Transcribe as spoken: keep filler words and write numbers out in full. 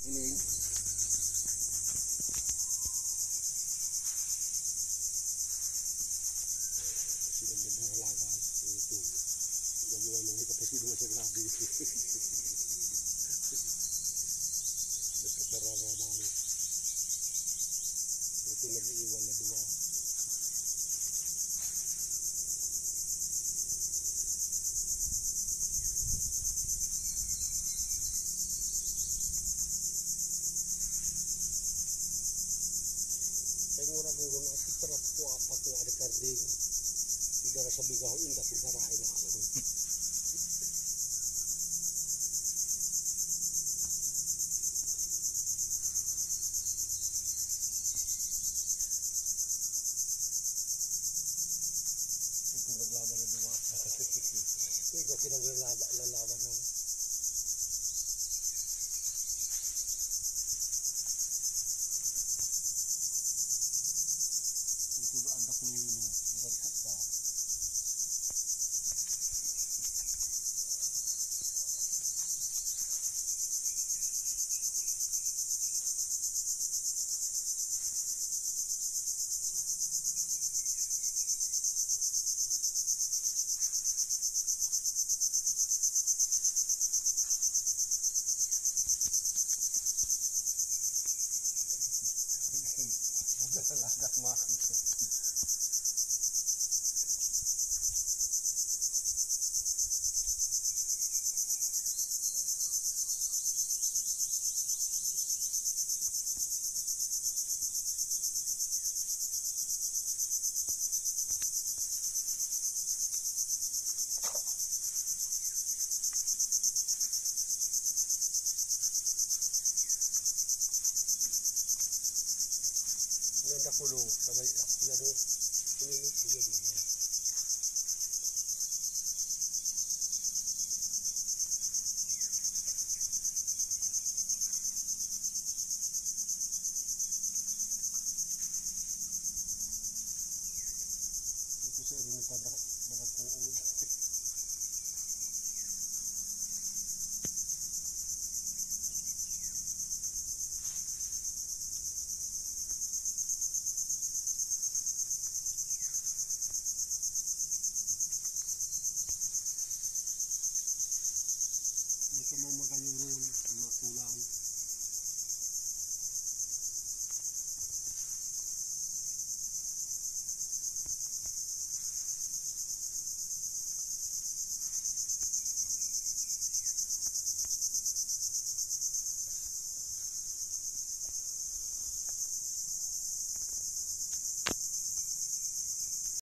Ini sudah berlaga itu. Jadi orang ini pasti dua segrabi. Dekat Rawamangun. Itu lagi iwan dua. Orang orang aku terap ko apa ko ada karding udara sabigaw indah ko garain ako. Itu naglaban na dua. Ikaw kinaglaban na. Itu anda peluru bukan apa. Lagak makan. Ada kulo sabay ya do ini ni dia dia itu saya ini pada bagat ko